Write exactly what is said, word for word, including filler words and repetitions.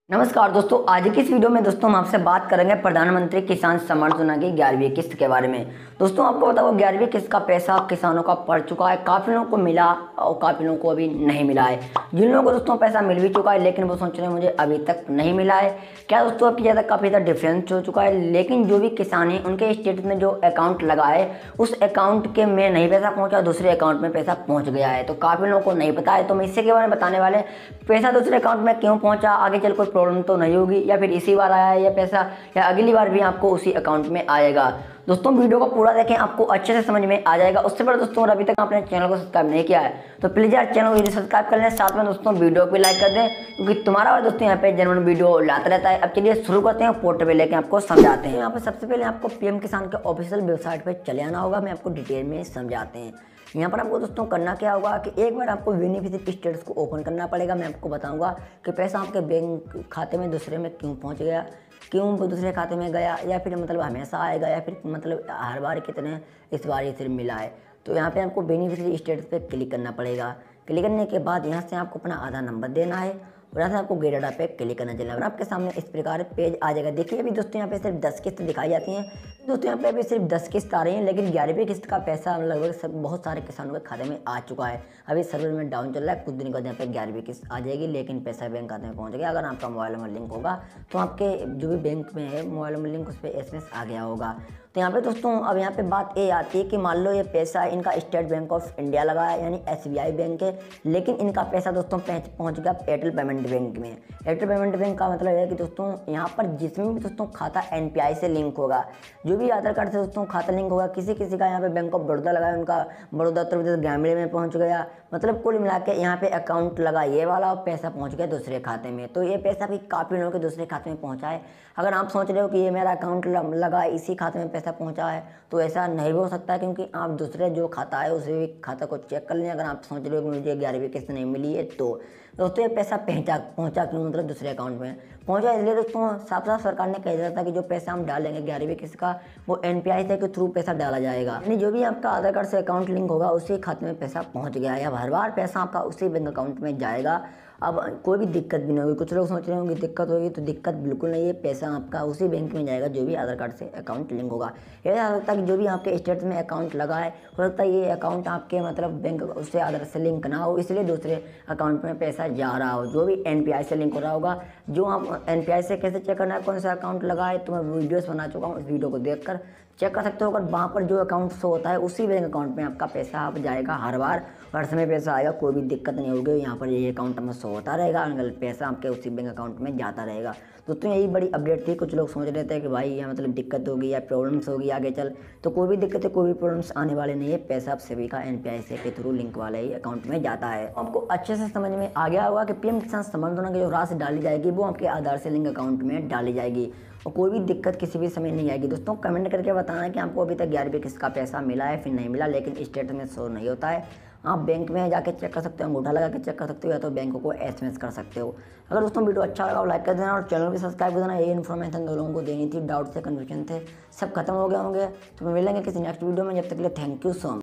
नमस्कार दोस्तों, आज की इस वीडियो में दोस्तों हम आपसे बात करेंगे प्रधानमंत्री किसान सम्मान योजना की ग्यारहवीं किस्त के बारे में। दोस्तों आपको बताओ, ग्यारहवीं किस्त का पैसा किसानों का पड़ चुका है, काफ़ी लोगों को मिला और काफ़ी लोगों को अभी नहीं मिला है। जिन लोगों को दोस्तों पैसा मिल भी चुका है लेकिन वो सोच रहे हैं मुझे अभी तक नहीं मिला है, क्या दोस्तों आपकी ज़्यादा काफ़ी ज़्यादा डिफरेंस हो चुका है। लेकिन जो भी किसान हैं उनके स्टेट में जो अकाउंट लगा है उस अकाउंट के में नहीं पैसा पहुँचा, दूसरे अकाउंट में पैसा पहुँच गया है। तो काफ़ी लोगों को नहीं पता है, तो मैं इसी के बारे में बताने वाले पैसा दूसरे अकाउंट में क्यों पहुँचा, आगे चल कोई प्रॉब्लम तो नहीं होगी, या फिर इसी बार आया है या पैसा या अगली बार भी आपको उसी अकाउंट में आएगा। दोस्तों वीडियो को पूरा देखें, आपको अच्छे से समझ में आ जाएगा। उससे पहले दोस्तों, अगर अभी तक आपने चैनल को सब्सक्राइब नहीं किया है तो प्लीज़ यार चैनल को सब्सक्राइब कर लें, साथ में दोस्तों वीडियो को लाइक कर दें, क्योंकि तुम्हारा और दोस्तों यहाँ पे जनरल वीडियो लाता रहता है। अब चलिए शुरू करते हैं, पोर्टल पे लेके आपको समझाते हैं। यहाँ पे सबसे पहले आपको पीएम किसान के ऑफिशियल वेबसाइट पर चले आना होगा, मैं आपको डिटेल में समझाते हैं। यहाँ पर आपको दोस्तों करना क्या होगा कि एक बार आपको बेनिफिशियरी स्टेटस को ओपन करना पड़ेगा। मैं आपको बताऊंगा कि पैसा आपके बैंक खाते में दूसरे में क्यों पहुँच गया, क्यों वो दूसरे खाते में गया, या फिर मतलब हमेशा आएगा, या फिर मतलब हर बार कितने इस बार ये सिर्फ मिला है। तो यहाँ पे आपको बेनिफिशियरी स्टेटस पे क्लिक करना पड़ेगा। क्लिक करने के बाद यहाँ से आपको अपना आधार नंबर देना है और यहाँ से आपको गेट डाटा पे क्लिक करना चलना है और आपके सामने इस प्रकार पेज आ जाएगा। देखिए अभी दोस्तों यहाँ पे सिर्फ दस किस्त दिखाई जाती हैं। दोस्तों यहाँ पे अभी सिर्फ दस किस्त आ रही हैं, लेकिन ग्यारहवीं किस्त का पैसा लगभग सब बहुत सारे किसानों के खाते में आ चुका है। अभी सर्वर में डाउन चल रहा है, कुछ दिन बाद यहाँ पे ग्यारहवीं किस्त आ जाएगी, लेकिन पैसा बैंक खाते में पहुँच गया। अगर आपका मोबाइल नंबर लिंक होगा तो आपके जो भी बैंक में है मोबाइल नंबर लिंक, उस पर एस एम एस आ गया होगा। तो यहाँ पे दोस्तों अब यहाँ पे बात ये आती है कि मान लो ये पैसा इनका स्टेट बैंक ऑफ इंडिया लगा है, यानी एस बी आई बैंक है, लेकिन इनका पैसा दोस्तों पहुँच गया एयरटेल पेमेंट बैंक में। एयरटेल पेमेंट बैंक का मतलब है कि दोस्तों यहाँ पर जिसमें भी दोस्तों खाता एन पी आई से लिंक होगा, जो भी आधार कार्ड से दोस्तों खाता लिंक होगा, किसी किसी का यहाँ पे बैंक ऑफ बड़ौदा लगा है, उनका बड़ौदा उत्तर प्रदेश ग्रामीण में पहुँच गया। मतलब कुल मिला के यहाँ पे अकाउंट लगा ये वाला और पैसा पहुँच गया दूसरे खाते में। तो ये पैसा भी काफ़ी लोगों के दूसरे खाते में पहुँचा है। अगर आप सोच रहे हो कि ये मेरा अकाउंट लगा इसी खाते में पैसा पहुँचा है, तो ऐसा नहीं भी हो सकता है, क्योंकि आप दूसरे जो खाता है उसी भी खाता को चेक कर लें। अगर आप सोच रहे हो कि मुझे ग्यारहवीं किस्त नहीं मिली है, तो दोस्तों ये पैसा पहुँचा पहुँचा क्यों, मतलब दूसरे अकाउंट में पहुँचा इसलिए दोस्तों साफ साफ सरकार ने कह दिया था कि जो पैसा हम डालेंगे ग्यारहवीं किस्त का, वो एन पी आई से के थ्रू पैसा डाला जाएगा, यानी जो भी आपका आधार कार्ड से अकाउंट लिंक होगा उसी खाते में पैसा पहुँच गया है। अब हर बार पैसा आपका उसी बैंक अकाउंट में जाएगा। अब कोई भी दिक्कत भी नहीं होगी। कुछ लोग सोच रहे होंगे दिक्कत होगी, तो दिक्कत बिल्कुल नहीं है, पैसा आपका उसी बैंक में जाएगा जो भी आधार कार्ड से अकाउंट लिंक होगा। ये हो सकता है कि जो भी आपके स्टेट में अकाउंट लगा है, हो सकता है ये अकाउंट आपके मतलब बैंक उससे आधार से लिंक ना हो, इसलिए दूसरे अकाउंट में पैसा जा रहा हो। जो भी एन पी आई से लिंक हो रहा होगा, जो आप एन पी आई से कैसे चेक करना है कौन सा अकाउंट लगा है, तो मैं वीडियोस बना चुका हूँ, उस वीडियो को देखकर चेक कर सकते हो। अगर वहाँ पर जो अकाउंट शो होता है उसी बैंक अकाउंट में आपका पैसा आप जाएगा, हर बार हर समय पैसा आएगा, कोई भी दिक्कत नहीं होगी। यहाँ पर ये अकाउंट में शो होता रहेगा, अगर पैसा आपके उसी बैंक अकाउंट में जाता रहेगा। दोस्तों यही बड़ी अपडेट थी। कुछ लोग सोच रहे थे कि भाई यह मतलब दिक्कत होगी या प्रॉब्लम्स होगी आगे चल, तो कोई भी दिक्कत है, कोई भी प्रॉब्लम्स आने वाले नहीं है। पैसा आप सभी का एन पी आई से के थ्रू लिंक वाले ही अकाउंट में जाता है। आपको अच्छे से समझ में आ गया होगा कि पीएम किसान सम्मान योजना की जो राशि डाली जाएगी वो आपके आधार से लिंक अकाउंट में डाली जाएगी और कोई भी दिक्कत किसी भी समय नहीं आएगी। दोस्तों कमेंट करके बताना है कि आपको अभी तक ग्यारहवीं किस्त का पैसा मिला है फिर नहीं मिला, लेकिन स्टेट में शो नहीं होता है। आप बैंक में जाके चेक कर सकते हो, अंगूठा लगा के चेक कर सकते हो, या तो बैंक को एस एम एस कर सकते हो। अगर दोस्तों वीडियो अच्छा लगा हो लाइक कर देना और चैनल भी सब्सक्राइब कर देना। ये इन्फॉर्मेशन दो लोगों को देनी थी, डाउट थे, कन्फ्यूजन थे, सब खत्म हो गए होंगे। तो मिलेंगे किसी नेक्स्ट वीडियो में, जब तक के लिए थैंक यू सो मच।